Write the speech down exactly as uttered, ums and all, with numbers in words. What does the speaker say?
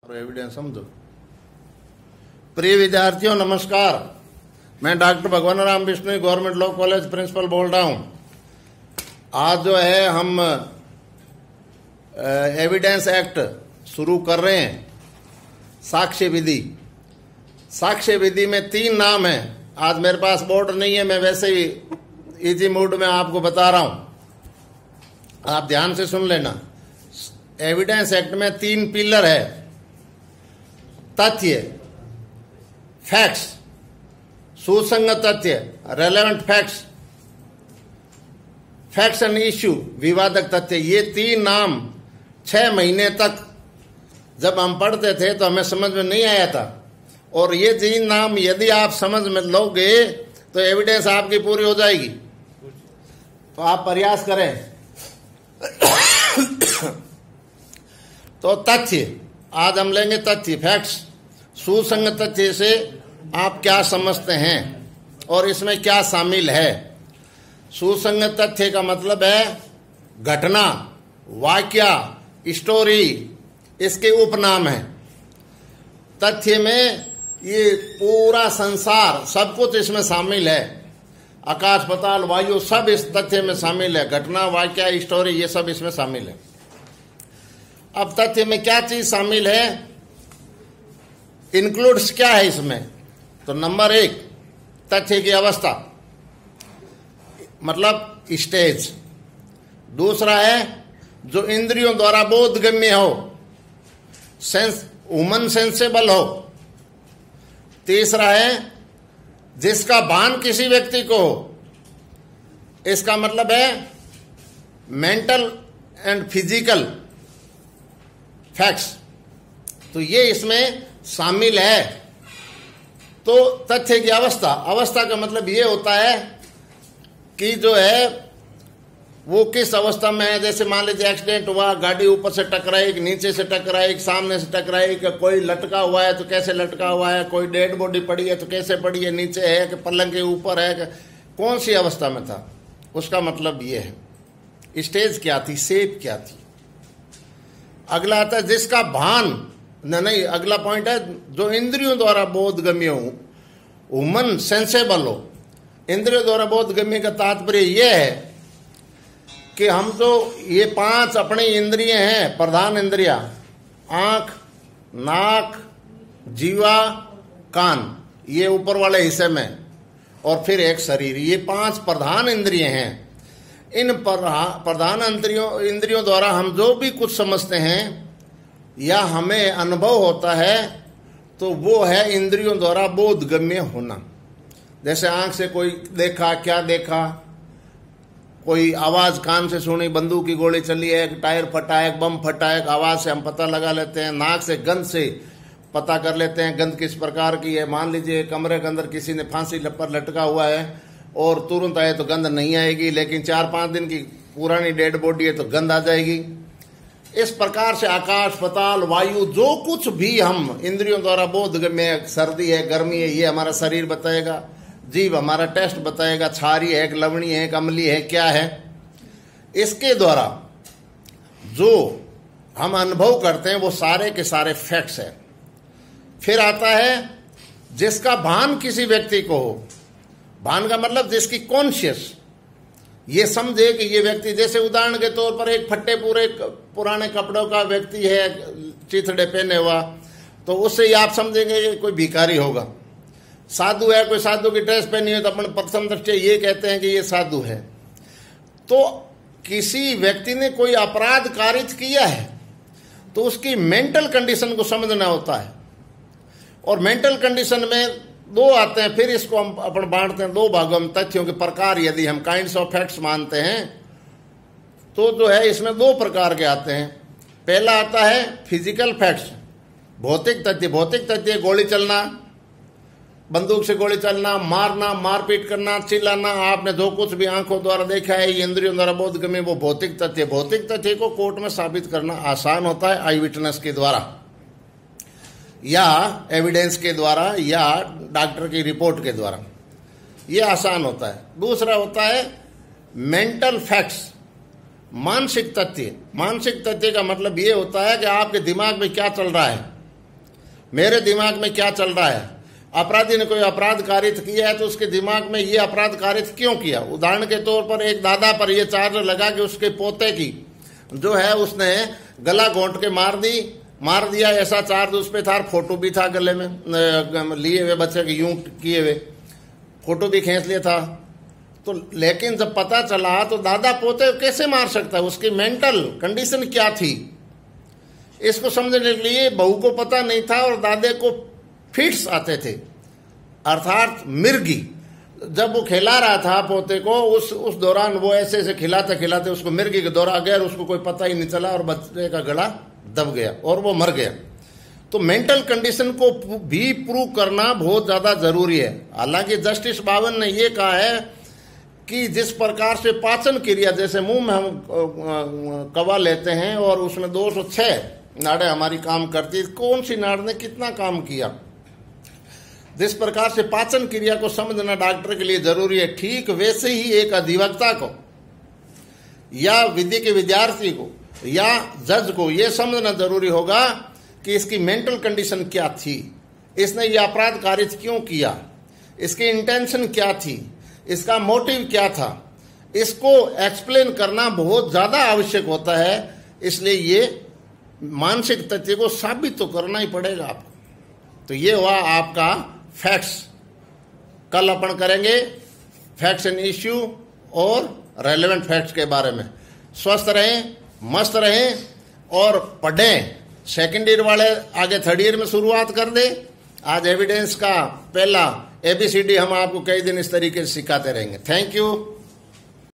Evidence समझो। प्रिय विद्यार्थियों नमस्कार, मैं doctor Bhagwan Ram Bishnoi government law college principal बोल रहा हूं। आज जो है हम एविडेंस एक्ट शुरू कर रहे हैं। साक्ष्य विधि, साक्ष्य विधि में तीन नाम है। आज मेरे पास बोर्ड नहीं है, मैं वैसे ही इजी मूड में आपको बता रहा हूं, आप ध्यान से सुन लेना। एविडेंस एक्ट में तीन पिलर है: तथ्य, फैक्ट्स, सुसंगत तथ्य, relevant facts, facts and issue, विवादक तथ्य। ये तीन नाम छह महीने तक जब हम पढ़ते थे तो हमें समझ में नहीं आया था, और ये तीन नाम यदि आप समझ में लोगे तो एविडेंस आपकी पूरी हो जाएगी। तो आप प्रयास करें। तो तथ्य, आज हम लेंगे तथ्य, फैक्ट्स। सुसंगत तथ्य से आप क्या समझते हैं और इसमें क्या शामिल है। सुसंगत तथ्य का मतलब है घटना, वाक्य, स्टोरी, इसके उपनाम है। तथ्य में ये पूरा संसार, सब कुछ इसमें शामिल है। आकाश, पाताल, वायु, सब इस तथ्य में शामिल है। घटना, वाक्य, स्टोरी, ये सब इसमें शामिल है। अब तथ्य में क्या चीज शामिल है, इंक्लूड्स क्या है इसमें। तो नंबर एक, तथ्य की अवस्था मतलब स्टेज। दूसरा है जो इंद्रियों द्वारा बोधगम्य हो, सेंस, ह्यूमन सेंसेबल हो। तीसरा है जिसका भान किसी व्यक्ति को हो, इसका मतलब है मेंटल एंड फिजिकल फैक्ट्स। तो ये इसमें शामिल है। तो तथ्य की अवस्था, अवस्था का मतलब ये होता है कि जो है वो किस अवस्था में है। जैसे मान लीजिए एक्सीडेंट हुआ, गाड़ी ऊपर से टकराई, नीचे से टकराई, सामने से टकराई, कोई लटका हुआ है तो कैसे लटका हुआ है, कोई डेड बॉडी पड़ी है तो कैसे पड़ी है, नीचे है कि पलंग के ऊपर है कि कौन सी अवस्था में था, उसका मतलब ये है। स्टेज क्या थी, शेप क्या थी। अगला आता है जिसका भान, न नहीं अगला पॉइंट है जो इंद्रियों द्वारा बोधगम्य हो, ह्यूमन सेंसेबल हो। इंद्रियों द्वारा बोधगम्य का तात्पर्य यह है कि हम जो ये पांच अपनी इंद्रियां हैं, प्रधान इंद्रियां, आंख, नाक, जीवा, कान, ये ऊपर वाले हिस्से में, और फिर एक शरीर, ये पांच प्रधान इंद्रियां हैं। इन प्रधान इंद्रियों इंद्रियों द्वारा हम जो भी कुछ समझते हैं या हमें अनुभव होता है तो वो है इंद्रियों द्वारा बोधगम्य होना। जैसे आंख से कोई देखा, क्या देखा, कोई आवाज कान से सुनी, बंदूक की गोली चली है, एक टायर फटा है, एक बम फटा है, आवाज से हम पता लगा लेते हैं। नाक से गंध से पता कर लेते हैं गंध किस प्रकार की है। मान लीजिए कमरे के अंदर किसी ने फांसी पर लटका हुआ है और तुरंत आए तो गंध नहीं आएगी, लेकिन चार पांच दिन की पुरानी डेड बॉडी है तो गंध आ जाएगी। इस प्रकार से आकाश, पाताल, वायु, जो कुछ भी हम इंद्रियों द्वारा बोधगम्य, सर्दी है, गर्मी है, ये हमारा शरीर बताएगा। जीव हमारा टेस्ट बताएगा, क्षारी है कि लवणीय है कि अम्लीय है, क्या है। इसके द्वारा जो हम अनुभव करते हैं वो सारे के सारे फैक्ट्स है। फिर आता है जिसका भान किसी व्यक्ति को हो। भान का मतलब जिसकी कॉन्शियस ये समझे कि ये व्यक्ति, जैसे उदाहरण के तौर पर एक फट्टे पूरे पुराने कपड़ों का व्यक्ति है, चिथड़े पहने हुआ, तो उससे आप समझेंगे कि कोई भिखारी होगा। साधु है, कोई साधु की ड्रेस पहनी हो तो अपन प्रथम दृष्टया ये कहते हैं कि ये साधु है। तो किसी व्यक्ति ने कोई अपराध कारित किया है तो उसकी मेंटल कंडीशन को समझना होता है, और मेंटल कंडीशन में दो आते हैं। फिर इसको हम अपन बांटते हैं दो भागों में, तथ्यों के प्रकार। यदि हम काइंड्स ऑफ फैक्ट्स मानते हैं तो जो है इसमें दो प्रकार के आते हैं। पहला आता है फिजिकल फैक्ट्स, भौतिक तथ्य। भौतिक तथ्य गोली चलना, बंदूक से गोली चलना, मारना, मारपीट करना, चिल्लाना, आपने जो कुछ भी आंखों द्वारा देखा है, इंद्रियों द्वारा बोधगम्य, वो भौतिक तथ्य। भौतिक तथ्य को कोर्ट में साबित करना आसान होता है आई विटनेस के द्वारा या एविडेंस के द्वारा या डॉक्टर की रिपोर्ट के द्वारा, ये आसान होता है। दूसरा होता है मेंटल फैक्ट्स, मानसिक तथ्य। मानसिक तथ्य का मतलब ये होता है कि आपके दिमाग में क्या चल रहा है, मेरे दिमाग में क्या चल रहा है। अपराधी ने कोई अपराध कारित किया है तो उसके दिमाग में ये अपराध कारित क्यों किया। उदाहरण के तौर पर एक दादा पर यह चार्ज लगा कि उसके पोते की जो है उसने गला घोंट के मार दी मार दिया, ऐसा चार्ज उस पर था। फोटो भी था गले में लिए हुए बच्चे के यूं किए हुए, फोटो भी खींच लिया था। तो लेकिन जब पता चला तो दादा पोते को कैसे मार सकता है, उसकी मेंटल कंडीशन क्या थी, इसको समझने के लिए बहू को पता नहीं था और दादे को फिट्स आते थे, अर्थात मिर्गी। जब वो खिला रहा था पोते को, उस उस दौरान वो ऐसे ऐसे खिलाते खिलाते उसको मिर्गी के दौरा आ गया और उसको कोई पता ही नहीं चला और बच्चे का गला दब गया और वो मर गया। तो मेंटल कंडीशन को भी प्रूव करना बहुत ज्यादा जरूरी है। हालांकि जस्टिस बावन ने ये कहा है कि जिस प्रकार से पाचन क्रिया, जैसे मुंह में हम कवा लेते हैं और उसमें दो सौ छह नाड़ें हमारी काम करती है, कौन सी नाड़ ने कितना काम किया, जिस प्रकार से पाचन क्रिया को समझना डॉक्टर के लिए जरूरी है, ठीक वैसे ही एक अधिवक्ता को या विधि के विद्यार्थी को या जज को यह समझना जरूरी होगा कि इसकी मेंटल कंडीशन क्या थी, इसने ये अपराध कारित क्यों किया, इसकी इंटेंशन क्या थी, इसका मोटिव क्या था। इसको एक्सप्लेन करना बहुत ज्यादा आवश्यक होता है। इसलिए ये मानसिक तथ्य को साबित तो करना ही पड़ेगा आपको। तो ये हुआ आपका फैक्ट्स। कल अपन करेंगे फैक्ट्स एंड इश्यू और रेलेवेंट फैक्ट्स के बारे में। स्वस्थ रहें, मस्त रहें और पढ़ें। सेकेंड ईयर वाले आगे थर्ड ईयर में शुरुआत कर दे। आज एविडेंस का पहला एबीसीडी हम आपको कई दिन इस तरीके से सिखाते रहेंगे। Thank you.